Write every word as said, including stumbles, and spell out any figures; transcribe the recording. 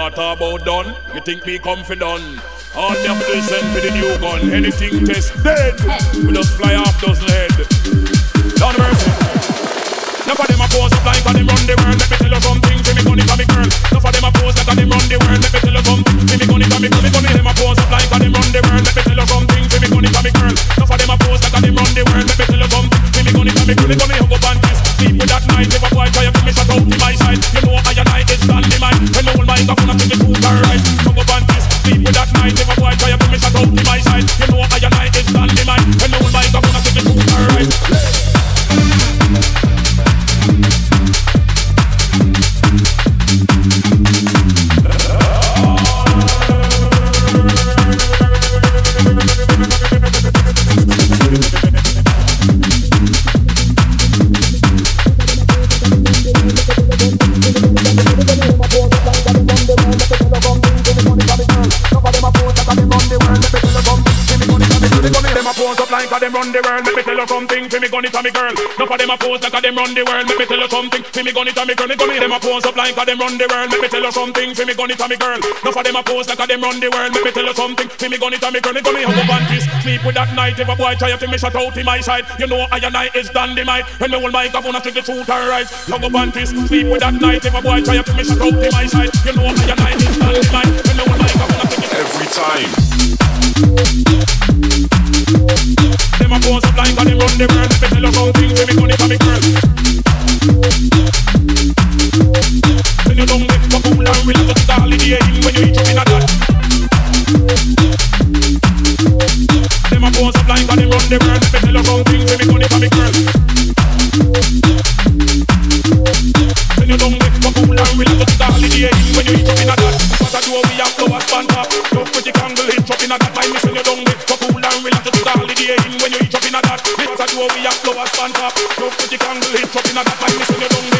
not about done. You think me confident? All me have to do is send for the new gun. Anything test dead. We just fly off dozen head. Down mercy. Enough of them a pose up like a them run the world. Let me tell you something, see me gun it a me girl. Enough of them a pose like a them run the world. Let me tell you something, see me gun it a me girl. Me gun it them a pose up like a them run the world. Let me tell you something, see me gun it a me girl. Enough of them a pose like a them run the world. Let me tell you something, see me gun it a me girl. Me gun it hug up and kiss. Sleep with that night, if a boy try to me shut out to my side. You know I and I is standing mine. When the whole mind got to the truth and right. Hug up and kiss. Sleep with that night, if a boy try to me shut out to my side. You know I and I is standing mine. When the whole mind got to the truth and right. Like a them run the world, let me tell you something. Fi me gun it a me girl. Enough of them a pose like a them run the world. Let me tell you something. Fi me gun it a me girl. Me gun it them a pose up like a them run the world. Let me tell you something. Fi me gun it a me girl. Enough of them a pose like a them run the world. Let me tell you something. Fi me gun it a me girl. Me gun it hug up and kiss. Sleep with that night. If a boy try to me shut out in my side, you know I and I is dynamite. When me hold my microphone I take the truth and right. Hug up and kiss. Sleep with that night. If a boy try to me shut out in my side, you know I and I is dynamite. When me hold my microphone I take the every time. Them a pose up like a them run the world. Let me tell you something, say me gun it a me girl. When you don't make for cool and relax, just call it the aim when you eat up in a that. Them a pose up like a them run the world. Let me tell you something, say me gun it a me girl. When you don't make for cool and relax, just call it the aim when you eat up in a that. What I do we have flowers span top. Love pretty candle hit up in a that. Mind me when you don't make for cool and relax, just call it the aim when you eat up in a that. Because I do we have flowers span top. Love pretty candle hit up in a that. Mind me when you don't make